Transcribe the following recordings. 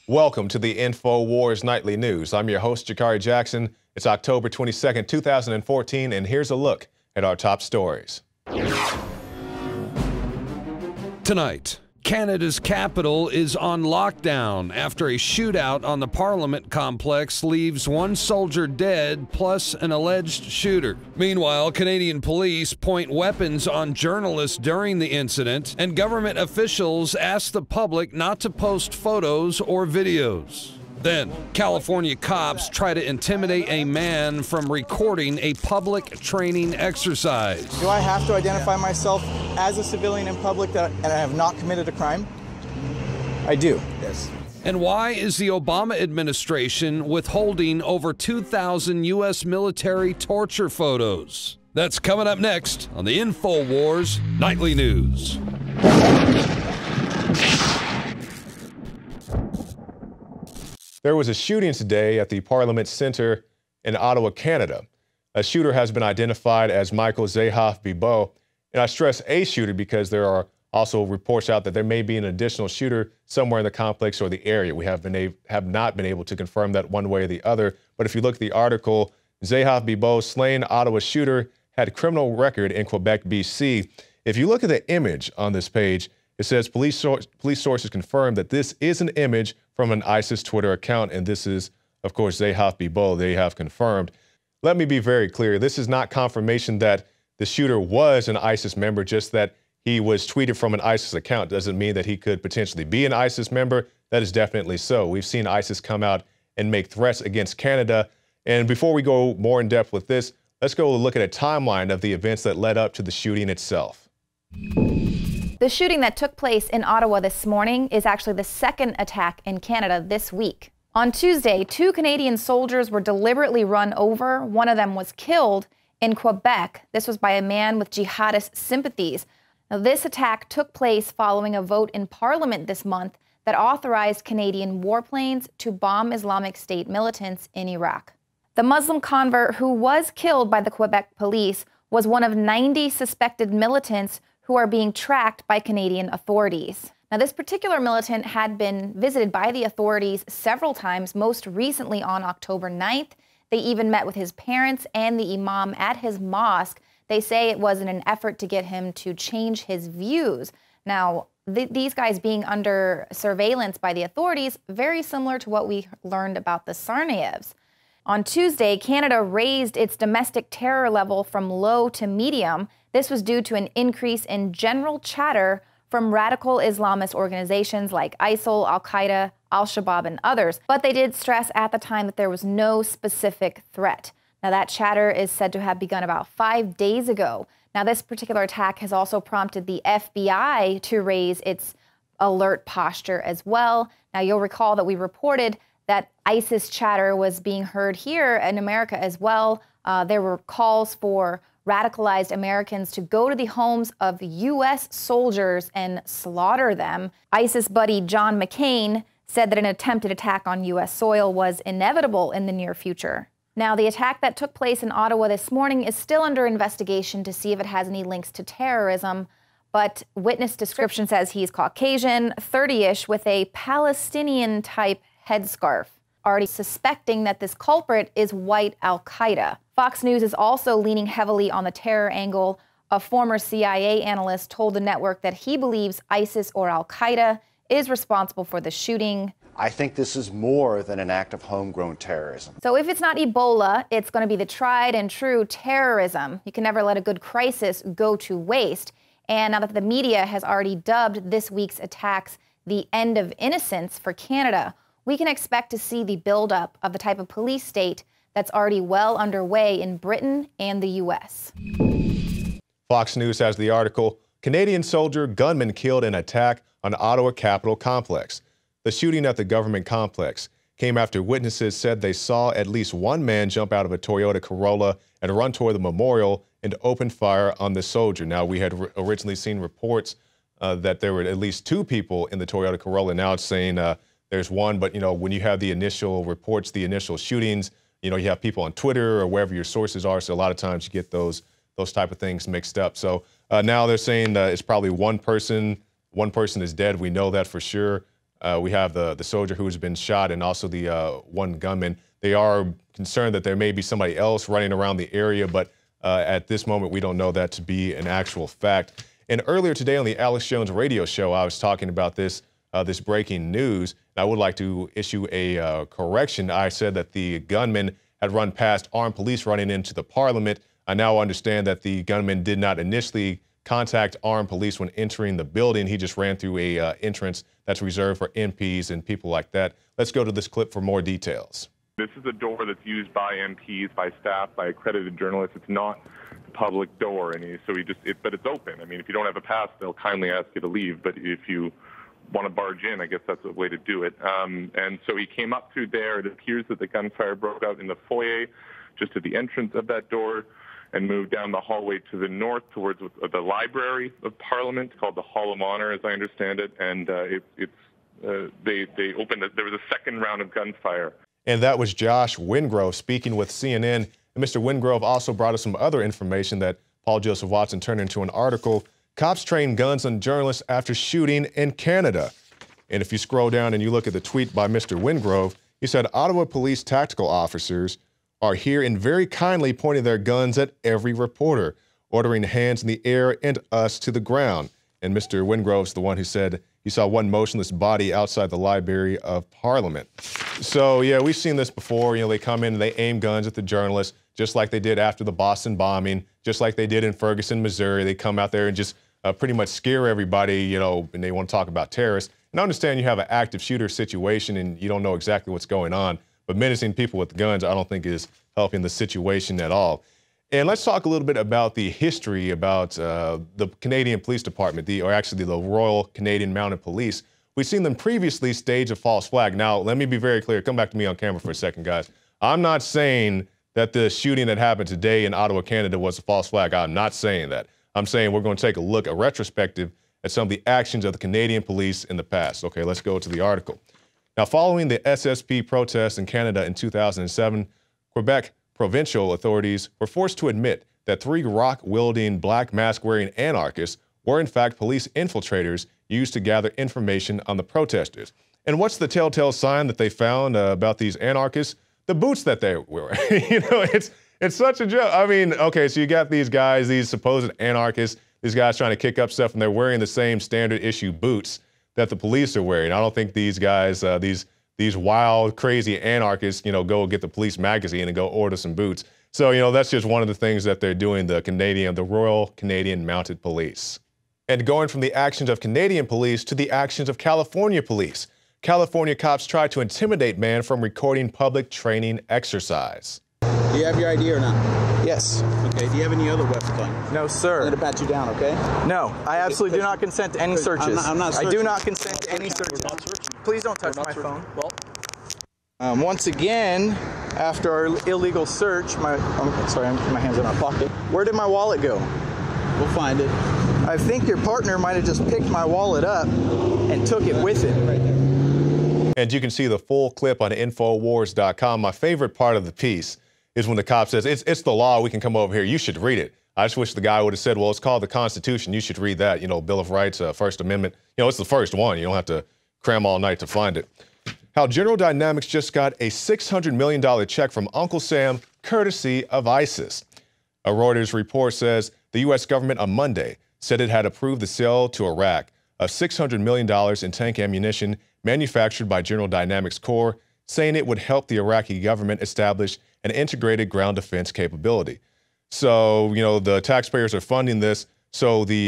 Welcome to the InfoWars Nightly News. I'm your host, Jakari Jackson. It's October 22nd, 2014, and here's a look at our top stories. Tonight, Canada's capital is on lockdown after a shootout on the Parliament complex leaves one soldier dead plus an alleged shooter. Meanwhile, Canadian police point weapons on journalists during the incident, and government officials ask the public not to post photos or videos. Then, California cops try to intimidate a man from recording a public training exercise. Do I have to identify myself as a civilian in public and I have not committed a crime? I do, yes. And why is the Obama administration withholding over 2,000 U.S. military torture photos? That's coming up next on the InfoWars Nightly News. There was a shooting today at the Parliament Centre in Ottawa, Canada. A shooter has been identified as Michael Zehaf-Bibeau, and I stress a shooter because there are also reports out that there may be an additional shooter somewhere in the complex or the area. We have not been able to confirm that one way or the other, but if you look at the article, Zehaf-Bibeau, slain Ottawa shooter, had criminal record in Quebec, BC. If you look at the image on this page, it says police sources confirm that this is an image from an ISIS Twitter account, and this is, of course, Zehaf-Bibeau. They have confirmed. Let me be very clear. This is not confirmation that the shooter was an ISIS member, just that he was tweeted from an ISIS account. Doesn't mean that he could potentially be an ISIS member. That is definitely so. We've seen ISIS come out and make threats against Canada. And before we go more in depth with this, let's go look at a timeline of the events that led up to the shooting itself. The shooting that took place in Ottawa this morning is actually the second attack in Canada this week. On Tuesday, 2 Canadian soldiers were deliberately run over. One of them was killed in Quebec. This was by a man with jihadist sympathies. Now, this attack took place following a vote in Parliament this month that authorized Canadian warplanes to bomb Islamic State militants in Iraq. The Muslim convert who was killed by the Quebec police was one of 90 suspected militants who are being tracked by Canadian authorities. Now, this particular militant had been visited by the authorities several times, most recently on October 9th. They even met with his parents and the imam at his mosque. They say it was in an effort to get him to change his views. Now, these guys being under surveillance by the authorities, very similar to what we learned about the Tsarnaevs. On Tuesday, Canada raised its domestic terror level from low to medium. This was due to an increase in general chatter from radical Islamist organizations like ISIL, Al-Qaeda, Al-Shabaab, and others. But they did stress at the time that there was no specific threat. Now, that chatter is said to have begun about 5 days ago. Now, this particular attack has also prompted the FBI to raise its alert posture as well. Now, you'll recall that we reported that ISIS chatter was being heard here in America as well. There were calls for radicalized Americans to go to the homes of U.S. soldiers and slaughter them. ISIS buddy John McCain said that an attempted attack on U.S. soil was inevitable in the near future. Now, the attack that took place in Ottawa this morning is still under investigation to see if it has any links to terrorism, but witness description says he's Caucasian, 30-ish, with a Palestinian-type headscarf, already suspecting that this culprit is white Al-Qaeda. Fox News is also leaning heavily on the terror angle. A former CIA analyst told the network that he believes ISIS or Al-Qaeda is responsible for the shooting. I think this is more than an act of homegrown terrorism. So if it's not Ebola, it's going to be the tried and true terrorism. You can never let a good crisis go to waste. And now that the media has already dubbed this week's attacks the end of innocence for Canada, we can expect to see the buildup of the type of police state that's already well underway in Britain and the U.S. Fox News has the article, Canadian soldier gunman killed in attack on Ottawa Capitol complex. The shooting at the government complex came after witnesses said they saw at least one man jump out of a Toyota Corolla and run toward the memorial and open fire on the soldier. Now, we had originally seen reports that there were at least 2 people in the Toyota Corolla. Now it's saying there's one, but, you know, when you have the initial reports, the initial shootings, you know, you have people on Twitter or wherever your sources are. So a lot of times you get those type of things mixed up. So now they're saying it's probably one person is dead. We know that for sure. We have the soldier who has been shot and also the one gunman. They are concerned that there may be somebody else running around the area, but at this moment, we don't know that to be an actual fact. And earlier today on the Alex Jones radio show, I was talking about this breaking news. I would like to issue a correction. I said that the gunman had run past armed police running into the Parliament. I now understand that the gunman did not initially contact armed police when entering the building. He just ran through a entrance that's reserved for MPs and people like that. Let's go to this clip for more details. This is a door that's used by MPs, by staff, by accredited journalists. It's not a public door, and but it's open. I mean, if you don't have a pass, they'll kindly ask you to leave. But if you want to barge in, I guess that's a way to do it. And so he came up through there. It appears that the gunfire broke out in the foyer, just at the entrance of that door, and moved down the hallway to the north towards the Library of Parliament, called the Hall of Honor, as I understand it. And they opened it. There was a second round of gunfire. And that was Josh Wingrove speaking with CNN. And Mr. Wingrove also brought us some other information that Paul Joseph Watson turned into an article. Cops train guns on journalists after shooting in Canada. And if you scroll down and you look at the tweet by Mr. Wingrove, he said, Ottawa police tactical officers are here and very kindly pointing their guns at every reporter, ordering hands in the air and us to the ground. And Mr. Wingrove's the one who said he saw one motionless body outside the Library of Parliament. So, yeah, we've seen this before. You know, they come in and they aim guns at the journalists, just like they did after the Boston bombing, just like they did in Ferguson, Missouri. They come out there and just pretty much scare everybody, you know, and they want to talk about terrorists. And I understand you have an active shooter situation and you don't know exactly what's going on, but menacing people with guns I don't think is helping the situation at all. And let's talk a little bit about the history about the Canadian Police Department, or actually the Royal Canadian Mounted Police. We've seen them previously stage a false flag. Now, let me be very clear. Come back to me on camera for a second, guys. I'm not saying that the shooting that happened today in Ottawa, Canada was a false flag. I'm not saying that. I'm saying we're going to take a look, a retrospective, at some of the actions of the Canadian police in the past. Okay, let's go to the article. Now, following the SSP protests in Canada in 2007, Quebec provincial authorities were forced to admit that 3 rock-wielding, black mask-wearing anarchists were in fact police infiltrators used to gather information on the protesters. And what's the telltale sign that they found about these anarchists? The boots that they were. You know, it's such a joke. I mean, okay, so you got these guys, these supposed anarchists, these guys trying to kick up stuff, and they're wearing the same standard issue boots that the police are wearing. I don't think these guys, these wild, crazy anarchists, you know, go get the police magazine and go order some boots. So, you know, that's just one of the things that they're doing, the Royal Canadian Mounted Police. And going from the actions of Canadian police to the actions of California police. California cops tried to intimidate man from recording public training exercise. Do you have your ID or not? Yes. Okay, do you have any other weapons on you? No, sir. I'm going to pat you down, okay? No, I absolutely do not consent to any searches. I'm not searching. I do not consent to any searches. We're not searching. Please don't touch my searching. phone. Well, Once again, after our illegal search, my hands in my pocket. Where did my wallet go? we'll find it. I think your partner might have just picked my wallet up and took it with it. Right there. And you can see the full clip on Infowars.com. My favorite part of the piece is when the cop says, it's the law, we can come over here, you should read it. I just wish the guy would have said, well, it's called the Constitution, you should read that, you know, Bill of Rights, First Amendment. You know, it's the first one, you don't have to cram all night to find it. How General Dynamics just got a $600 million check from Uncle Sam, courtesy of ISIS. A Reuters report says the U.S. government on Monday said it had approved the sale to Iraq of $600 million in tank ammunition manufactured by General Dynamics Corps, saying it would help the Iraqi government establish an integrated ground defense capability. So, you know, the taxpayers are funding this so the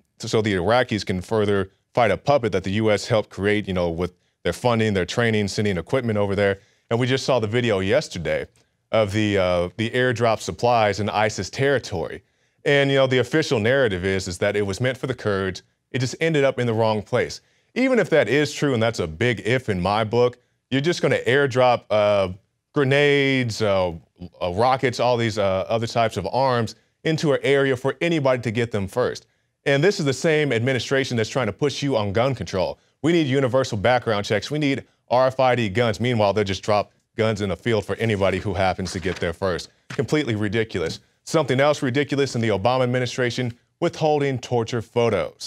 Iraqis can further fight a puppet that the U.S. helped create, you know, with their funding, their training, sending equipment over there. And we just saw the video yesterday of the airdrop supplies in ISIS territory. And, you know, the official narrative is that it was meant for the Kurds. It just ended up in the wrong place. Even if that is true, and that's a big if in my book, you're just going to airdrop grenades, rockets, all these other types of arms into an area for anybody to get them first. And this is the same administration that's trying to push you on gun control. We need universal background checks. We need RFID guns. Meanwhile, they'll just drop guns in the field for anybody who happens to get there first. Completely ridiculous. Something else ridiculous in the Obama administration, withholding torture photos.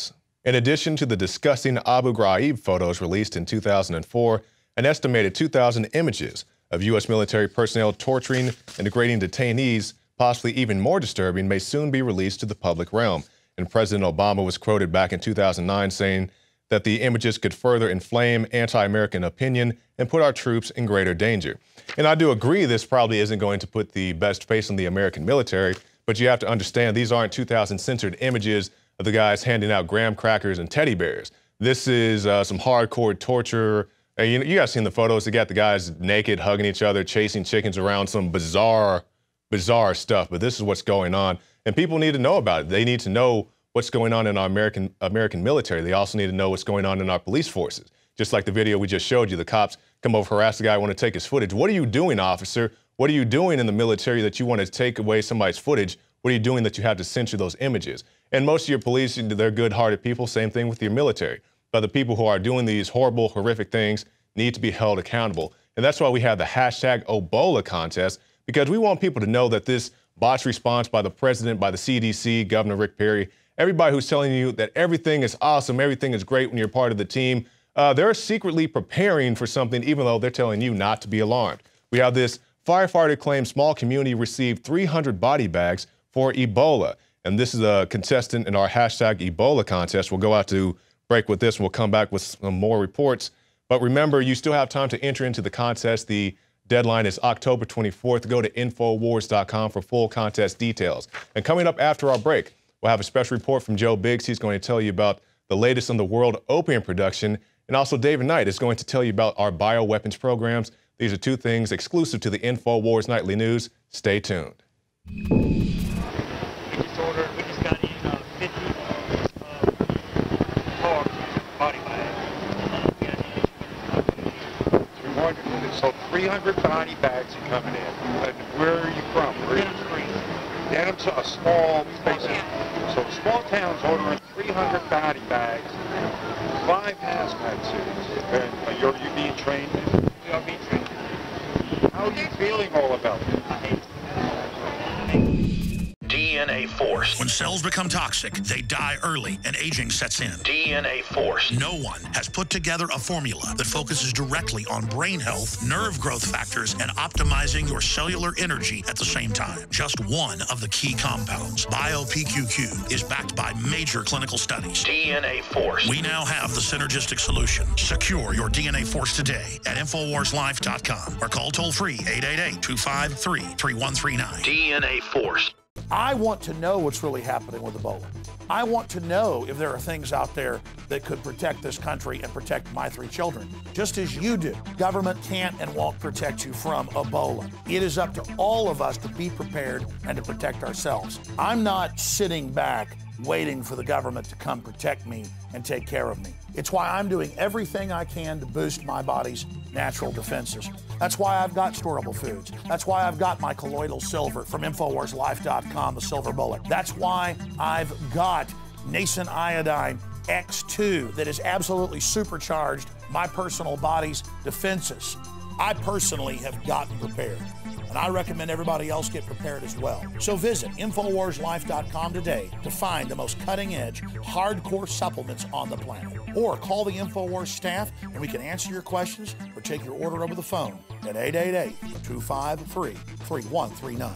In addition to the disgusting Abu Ghraib photos released in 2004, an estimated 2,000 images of U.S. military personnel torturing and degrading detainees, possibly even more disturbing, may soon be released to the public realm. And President Obama was quoted back in 2009 saying that the images could further inflame anti-American opinion and put our troops in greater danger. And I do agree this probably isn't going to put the best face on the American military, but you have to understand these aren't 2,000 censored images of the guys handing out graham crackers and teddy bears. This is some hardcore torture. You guys seen the photos. They got the guys naked, hugging each other, chasing chickens around, some bizarre stuff. But this is what's going on. And people need to know about it. They need to know what's going on in our American military. They also need to know what's going on in our police forces. Just like the video we just showed you, the cops come over, harass the guy, want to take his footage. What are you doing, officer? What are you doing in the military that you want to take away somebody's footage? What are you doing that you have to censor those images? And most of your police, they're good-hearted people. Same thing with your military. But the people who are doing these horrible, horrific things need to be held accountable. And that's why we have the hashtag Ebola contest, because we want people to know that this botched response by the president, by the CDC, Governor Rick Perry, everybody who's telling you that everything is awesome, everything is great when you're part of the team, they're secretly preparing for something, even though they're telling you not to be alarmed. We have this firefighter claimed small community received 300 body bags for Ebola. And this is a contestant in our hashtag Ebola contest. We'll go out to break with this and we'll come back with some more reports. But remember, you still have time to enter into the contest. The deadline is October 24th. Go to Infowars.com for full contest details. And coming up after our break, we'll have a special report from Joe Biggs. He's going to tell you about the latest on the world opium production. And also David Knight is going to tell you about our bioweapons programs. These are two things exclusive to the Infowars Nightly News. Stay tuned. We just got in 50 body bags. 300, so 300 body bags are coming in. And where are you from? Denham's a small place. So small towns ordering 300 body bags, 5 hazmat suits. And are you being trained? We are being trained. How are you feeling all about it? DNA Force. When cells become toxic, they die early and aging sets in. DNA Force. No one has put together a formula that focuses directly on brain health, nerve growth factors, and optimizing your cellular energy at the same time. Just one of the key compounds, BioPQQ, is backed by major clinical studies. DNA Force. We now have the synergistic solution. Secure your DNA Force today at InfoWarsLife.com or call toll-free 888-253-3139. DNA Force. I want to know what's really happening with Ebola. I want to know if there are things out there that could protect this country and protect my 3 children, just as you do. Government can't and won't protect you from Ebola. It is up to all of us to be prepared and to protect ourselves. I'm not sitting back waiting for the government to come protect me and take care of me. It's why I'm doing everything I can to boost my body's natural defenses. That's why I've got storable foods. That's why I've got my colloidal silver from InfoWarsLife.com, the silver bullet. That's why I've got nascent iodine X2 that has absolutely supercharged my personal body's defenses. I personally have gotten prepared, and I recommend everybody else get prepared as well. So visit InfoWarsLife.com today to find the most cutting-edge, hardcore supplements on the planet. Or call the InfoWars staff, and we can answer your questions or take your order over the phone at 888-253-3139.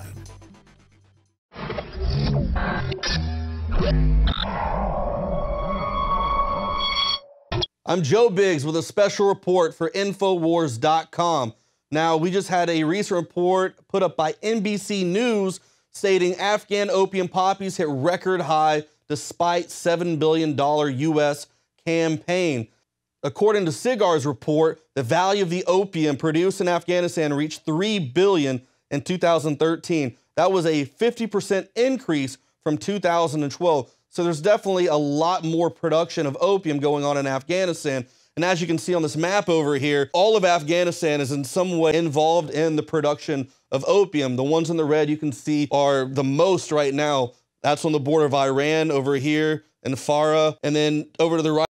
I'm Joe Biggs with a special report for Infowars.com. Now, we just had a recent report put up by NBC News stating Afghan opium poppies hit record high despite $7 billion U.S. campaign. According to SIGAR's report, the value of the opium produced in Afghanistan reached $3 billion in 2013. That was a 50% increase from 2012. So there's definitely a lot more production of opium going on in Afghanistan. And as you can see on this map over here, all of Afghanistan is in some way involved in the production of opium. The ones in the red you can see are the most right now. That's on the border of Iran over here in Farah. And then over to the right,